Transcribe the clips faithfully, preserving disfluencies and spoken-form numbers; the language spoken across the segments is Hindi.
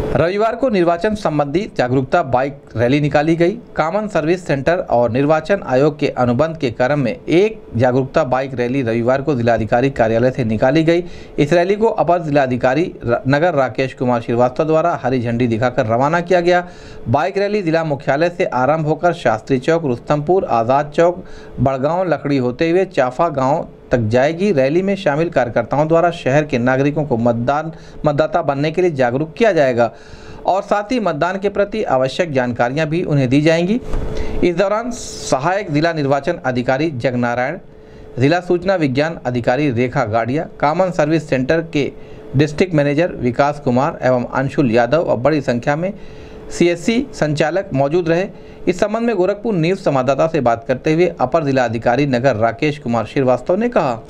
रविवार को निर्वाचन संबंधी जागरूकता बाइक रैली निकाली गई। कॉमन सर्विस सेंटर और निर्वाचन आयोग के अनुबंध के क्रम में एक जागरूकता बाइक रैली रविवार को जिलाधिकारी कार्यालय से निकाली गई। इस रैली को अपर जिलाधिकारी नगर राकेश कुमार श्रीवास्तव द्वारा हरी झंडी दिखाकर रवाना किया गया। बाइक रैली जिला मुख्यालय से आरंभ होकर शास्त्री चौक, रुस्तमपुर, आज़ाद चौक, बड़गांव, लकड़ी होते हुए चाफा गाँव तक जाएगी। रैली में शामिल कार्यकर्ताओं द्वारा शहर के नागरिकों को मतदान मतदाता बनने के लिए जागरूक किया जाएगा और साथ ही मतदान के प्रति आवश्यक जानकारियां भी उन्हें दी जाएंगी। इस दौरान सहायक जिला निर्वाचन अधिकारी जगनारायण, जिला सूचना विज्ञान अधिकारी Rekha Gadiya, common service centre के डिस्ट्रिक्ट मैनेजर विकास कुमार एवं अंशुल यादव और बड़ी संख्या में सीएससी संचालक मौजूद रहे। इस संबंध में गोरखपुर न्यूज संवाददाता से बात करते हुए अपर जिला अधिकारी नगर राकेश कुमार श्रीवास्तव ने कहा,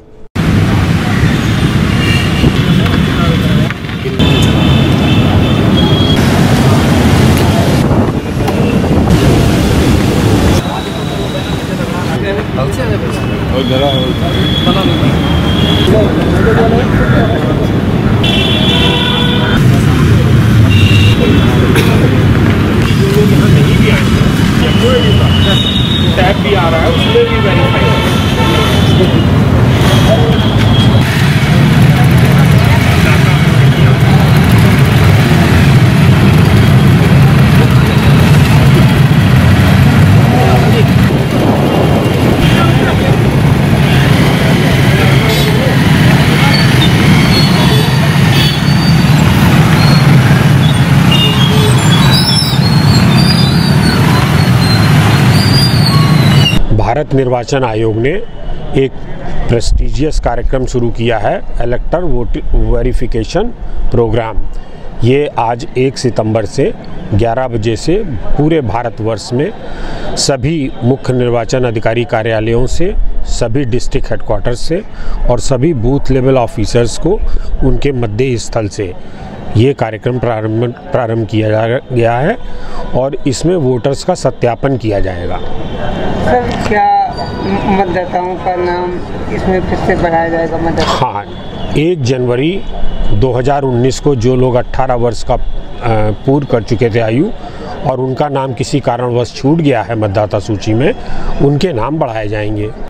टैब भी आ रहा है, उसमें भी वेरीफाई भारत निर्वाचन आयोग ने एक प्रेस्टिजियस कार्यक्रम शुरू किया है, इलेक्टर वोट वेरिफिकेशन प्रोग्राम। ये आज एक सितंबर से ग्यारह बजे से पूरे भारतवर्ष में सभी मुख्य निर्वाचन अधिकारी कार्यालयों से, सभी डिस्ट्रिक्ट हेडक्वार्टर्स से और सभी बूथ लेवल ऑफिसर्स को उनके मध्य स्थल से ये कार्यक्रम प्रारंभ प्रारंभ किया गया है और इसमें वोटर्स का सत्यापन किया जाएगा। सर, क्या मतदाताओं का नाम इसमें फिर से बढ़ाया जाएगा? मतदाता हाँ, एक जनवरी दो हज़ार उन्नीस को जो लोग अठारह वर्ष का पूर्ण कर चुके थे आयु और उनका नाम किसी कारणवश छूट गया है मतदाता सूची में, उनके नाम बढ़ाए जाएंगे।